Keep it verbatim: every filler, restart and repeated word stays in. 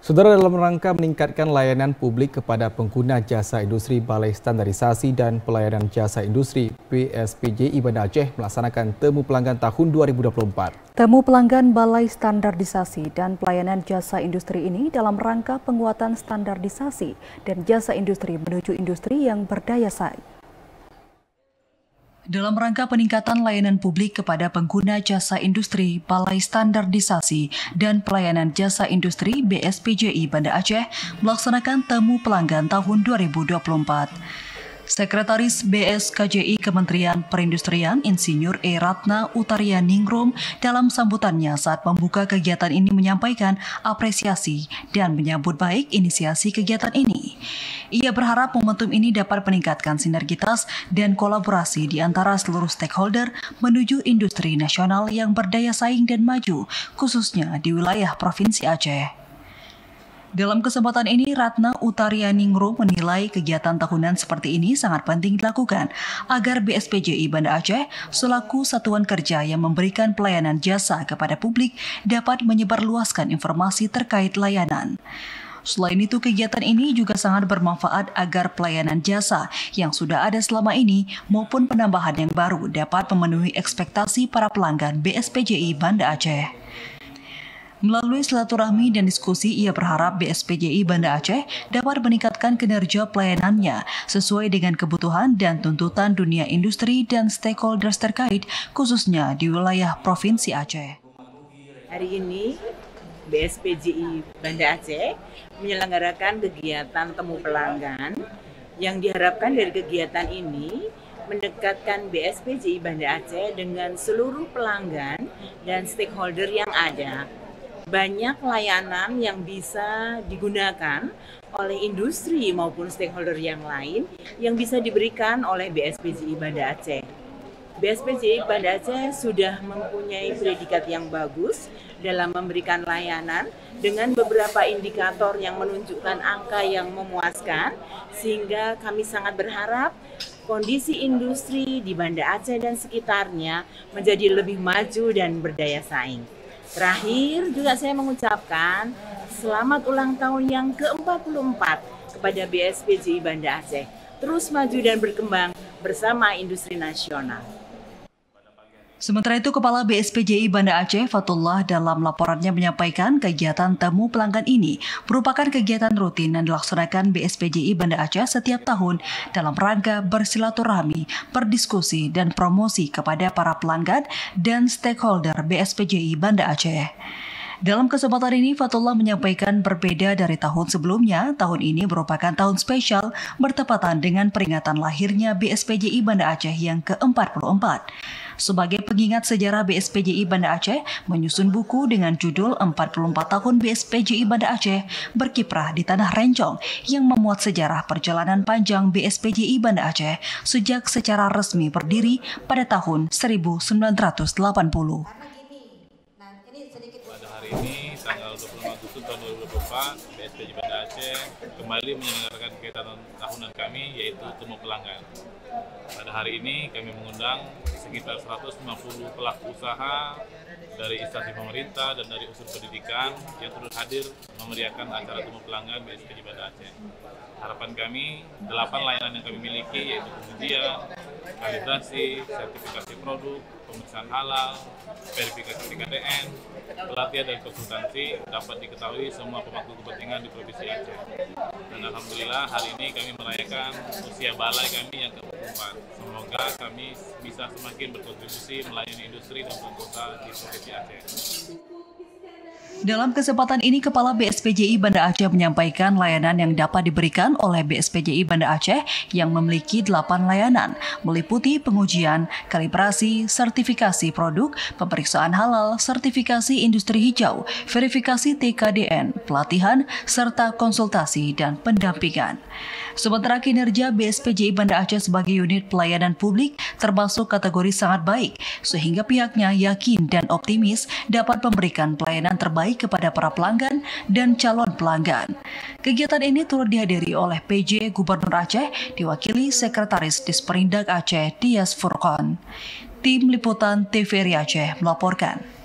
Saudara, dalam rangka meningkatkan layanan publik kepada pengguna jasa industri, Balai Standarisasi dan Pelayanan Jasa Industri B S P J I Banda Aceh melaksanakan Temu Pelanggan tahun dua ribu dua puluh empat. Temu Pelanggan Balai Standarisasi dan Pelayanan Jasa Industri ini dalam rangka penguatan standarisasi dan jasa industri menuju industri yang berdaya saing. Dalam rangka peningkatan layanan publik kepada pengguna jasa industri, Balai Standarisasi dan Pelayanan Jasa Industri B S P J I Banda Aceh melaksanakan Temu Pelanggan tahun dua ribu dua puluh empat. Sekretaris B S K J I Kementerian Perindustrian Insinyur E. Ratna Utarianingrum dalam sambutannya saat membuka kegiatan ini menyampaikan apresiasi dan menyambut baik inisiasi kegiatan ini. Ia berharap momentum ini dapat meningkatkan sinergitas dan kolaborasi di antara seluruh stakeholder menuju industri nasional yang berdaya saing dan maju, khususnya di wilayah Provinsi Aceh. Dalam kesempatan ini, Ratna Utarianingrum menilai kegiatan tahunan seperti ini sangat penting dilakukan agar B S P J I Banda Aceh selaku satuan kerja yang memberikan pelayanan jasa kepada publik dapat menyebarluaskan informasi terkait layanan. Selain itu, kegiatan ini juga sangat bermanfaat agar pelayanan jasa yang sudah ada selama ini maupun penambahan yang baru dapat memenuhi ekspektasi para pelanggan B S P J I Banda Aceh. Melalui silaturahmi dan diskusi, ia berharap B S P J I Banda Aceh dapat meningkatkan kinerja pelayanannya sesuai dengan kebutuhan dan tuntutan dunia industri dan stakeholders terkait, khususnya di wilayah Provinsi Aceh. Hari ini, B S P J I Banda Aceh menyelenggarakan kegiatan Temu Pelanggan yang diharapkan dari kegiatan ini mendekatkan B S P J I Banda Aceh dengan seluruh pelanggan dan stakeholder yang ada. Banyak layanan yang bisa digunakan oleh industri maupun stakeholder yang lain yang bisa diberikan oleh B S P J I Banda Aceh. B S P J I Banda Aceh sudah mempunyai predikat yang bagus dalam memberikan layanan dengan beberapa indikator yang menunjukkan angka yang memuaskan, sehingga kami sangat berharap kondisi industri di Banda Aceh dan sekitarnya menjadi lebih maju dan berdaya saing. Terakhir juga saya mengucapkan selamat ulang tahun yang ke empat puluh empat kepada B S P J I Banda Aceh. Terus maju dan berkembang bersama industri nasional. Sementara itu, Kepala B S P J I Banda Aceh Fatullah dalam laporannya menyampaikan kegiatan Temu Pelanggan ini merupakan kegiatan rutin yang dilaksanakan B S P J I Banda Aceh setiap tahun dalam rangka bersilaturahmi, berdiskusi, dan promosi kepada para pelanggan dan stakeholder B S P J I Banda Aceh. Dalam kesempatan ini, Fatullah menyampaikan berbeda dari tahun sebelumnya, tahun ini merupakan tahun spesial bertepatan dengan peringatan lahirnya B S P J I Banda Aceh yang ke empat puluh empat. Sebagai pengingat sejarah, B S P J I Banda Aceh menyusun buku dengan judul empat puluh empat tahun B S P J I Banda Aceh berkiprah di Tanah Rencong yang memuat sejarah perjalanan panjang B S P J I Banda Aceh sejak secara resmi berdiri pada tahun seribu sembilan ratus delapan puluh. Pada hari ini, tanggal dua puluh lima Agustus tahun dua ribu dua puluh empat, B S P J I Banda Aceh kembali menyelenggarakan kegiatan tahunan kami, yaitu Temu Pelanggan. Pada hari ini, kami mengundang sekitar seratus lima puluh pelaku usaha dari instansi pemerintah dan dari unsur pendidikan yang turut hadir memeriahkan acara Temu Pelanggan B S P J I Banda Aceh. Harapan kami, delapan layanan yang kami miliki, yaitu pengujian, kalibrasi, sertifikasi produk, pemeriksaan halal, verifikasi T K D N, pelatihan dan konsultansi dapat diketahui semua pemangku kepentingan di Provinsi Aceh. Dan alhamdulillah hari ini kami merayakan usia balai kami yang ke empat puluh empat. Semoga kami bisa semakin berkontribusi melayani industri dan pengusaha di Provinsi Aceh. Dalam kesempatan ini, Kepala B S P J I Banda Aceh menyampaikan layanan yang dapat diberikan oleh B S P J I Banda Aceh yang memiliki delapan layanan, meliputi pengujian, kalibrasi, sertifikasi produk, pemeriksaan halal, sertifikasi industri hijau, verifikasi T K D N, pelatihan, serta konsultasi dan pendampingan. Sementara kinerja B S P J I Banda Aceh sebagai unit pelayanan publik termasuk kategori sangat baik, sehingga pihaknya yakin dan optimis dapat memberikan pelayanan terbaik kepada para pelanggan dan calon pelanggan. Kegiatan ini turut dihadiri oleh P J Gubernur Aceh, diwakili Sekretaris Disperindak Aceh Dias Furqon. Tim Liputan T V R I Aceh melaporkan.